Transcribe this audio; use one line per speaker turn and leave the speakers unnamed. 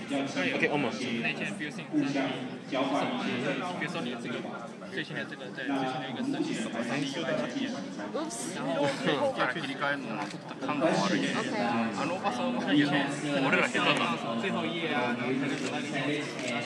OK，我们
那件 built-in 上面什么？比如说你这个最新的这个在最新的一个设计什么3D UI 界面，然后要去切り替えるのはちょっと感が悪い。おばさんも最初俺ら下手だ。最後一页啊，然后他就在那里